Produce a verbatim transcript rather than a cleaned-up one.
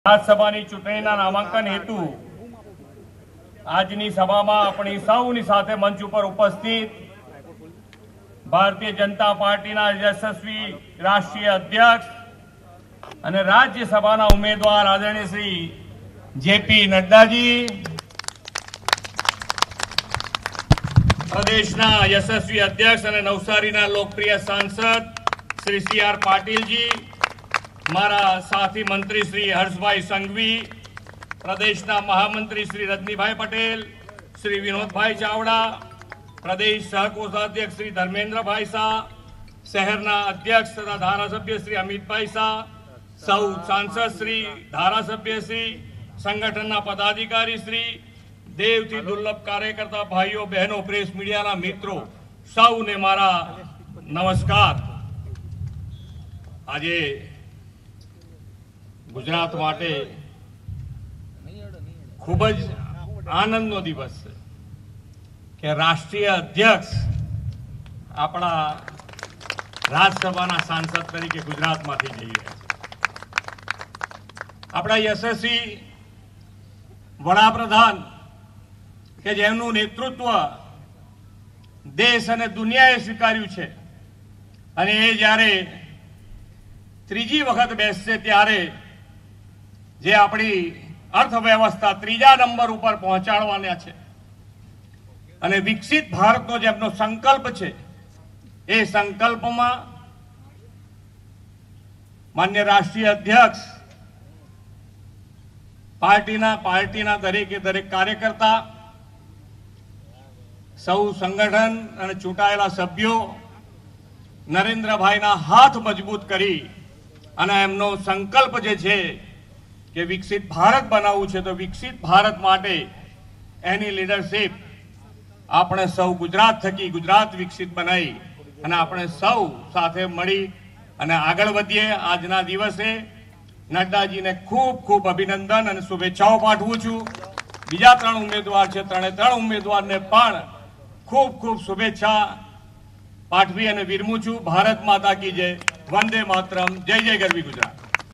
રાજ્યસભાની ચૂંટણીના નામાંકન હેતુ આજની સભામાં આપણી સૌની સાથે મંચ ઉપર ઉપસ્થિત ભારતીય જનતા પાર્ટીના યશસ્વી રાષ્ટ્રીય અધ્યક્ષ અને રાજ્યસભાના ઉમેદવાર આદરણીય શ્રી જેપી નડ્ડાજી, પ્રદેશના યશસ્વી અધ્યક્ષ અને નવસારીના લોકપ્રિય સાંસદ શ્રી સી આર પાટીલજી, मारा साथी मंत्री श्री हर्षभाई संघवी, प्रदेशना महामंत्री श्री रजनीभाई पटेल, श्री विनोदभाई चावड़ा, प्रदेश सहकोषाध्यक्ष श्री धर्मेन्द्र भाई शाह, शहरना अध्यक्ष तथा धारासभ्य श्री अमित भाई शाह, सौ सांसद श्री, धारासभ्य श्री, संगठन पदाधिकारी श्री, देवथी दुर्लभ कार्यकर्ता भाईओ बहनों, प्रेस मीडिया मित्रों, सौ ने मारा नमस्कार। आजे गुजरात माटे खूब ज आनंदनो दिवस है कि राष्ट्रीय अध्यक्ष अपना राज्यसभा सांसद तरीके गुजरात में जई रह्या छे। अपना यशस्वी वडाप्रधान के जेमनुं नेतृत्व देश अने दुनियाए स्वीकार्युं छे अने ए ज्यारे त्रीजी वखत बेसशे त्यारे जे अपनी अर्थव्यवस्था तीजा नंबर पर पहोंचाडवाना छे अने विकसित भारतनो जेमनो संकल्प छे ए संकल्प में मान्य राष्ट्रीय अध्यक्ष पार्टीना पार्टीना दरेके दरेक कार्यकर्ता सौ संगठन अने चूंटायेला सभ्यो नरेन्द्रभाईना हाथ मजबूत करी अने एमनो संकल्प जे छे कि विकसित भारत बनावू छे तो विकसित भारत माटे एनी लीडरशीप आपणे सौ गुजरात थकी गुजरात विकसित बनाई अने आपणे सौ साथे मळी अने आगळ वधीए। आजना दिवसे नड्डाजी ने खूब खूब अभिनंदन अने शुभेच्छाओ पाठवुं छुं। बीजा त्रण उमेदवार छे, त्रणेय त्रण उमेदवार ने पण खूब खूब शुभेच्छा पाठवी अने विरमું છું। भारत माता की जय, वंदे मातरम, जय जय गरवी गुजरात।